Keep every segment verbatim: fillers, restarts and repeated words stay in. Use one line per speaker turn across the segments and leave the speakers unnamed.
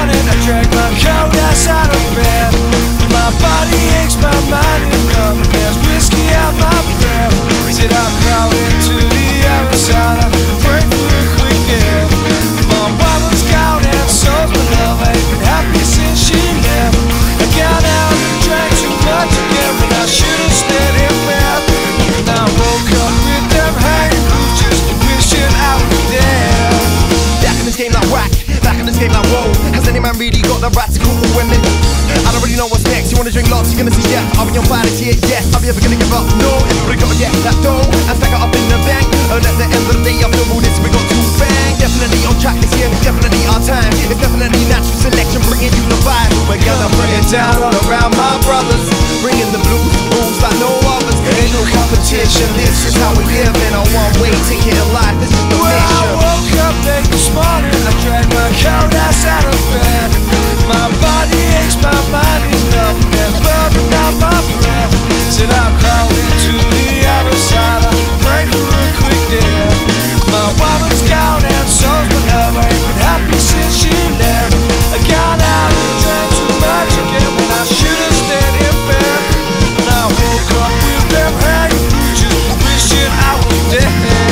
morning I drag my cold ass out of bed. My body aches, my mind is numb. There's whiskey out my breath. Said I'm crawling to the other side. I break for a quick death. My woman's gone and so's my love. I ain't been happy since she left. I got out and drank too much again when I should've stayed in bed. And I woke up with them hanging blue, just wishing I was dead.
Back in this game like whack, back in this game like whoa. Has any man really got the right to call women? I don't really know what's next. You wanna drink lots, you're gonna see death. I'll be on fire this year, yes. Are we ever gonna give up? No. Everybody gotta get that dough and stack it up in the bank. And at the end of the day, after all this, we got to bang. Definitely on track this year, it's definitely our time. It's definitely natural selection, bringing you the vibe. We're gonna bring it down all around my brothers, bringing the blues, rules like no others. Ain't no competition, this is how we live in a one-way ticket in life. This is the
Well,
mission.
I woke up late this morning, I dragged my cold ass out of bed. My body aches, my mind is numb, there's burning out my breath. Said I'm crawling to the other side, I pray for a quick death. My woman's gone and so's my love. I ain't been happy since she left. I got out and drank too much again when I should've stayed in bed. And I woke up with them hanging blue, just wishing I was dead.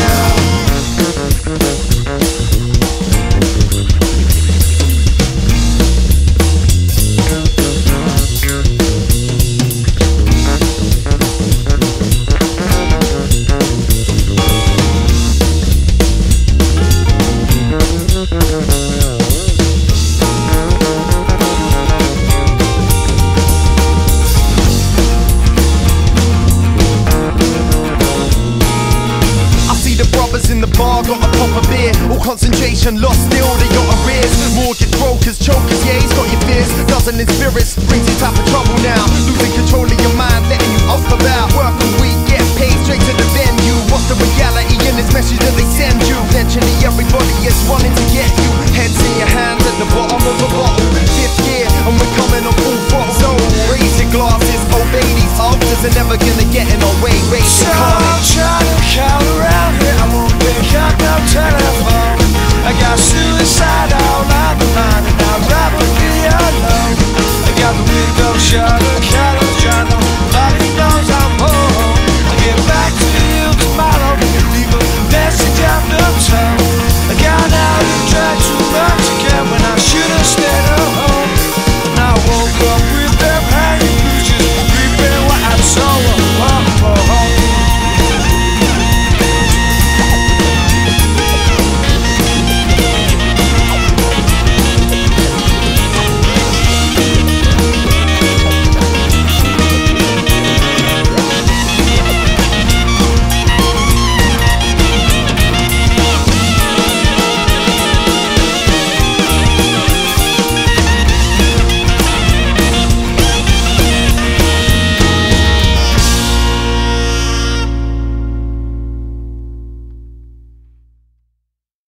In the bar, got a pop of beer. All concentration lost, still they got arrears. Mortgage brokers, chokers, yeah, he's got your fears. Dozen in spirits, brings you type of trouble now. Losing control of your mind, letting you off about. Work a week, get paid straight to the venue. What's the reality in this message that they send you? Eventually everybody is wanting to get you. Heads in your hands at the bottom of the bottle. Fifth gear, and we're coming on full throttle. So raise your glasses, obey these altars, are never gonna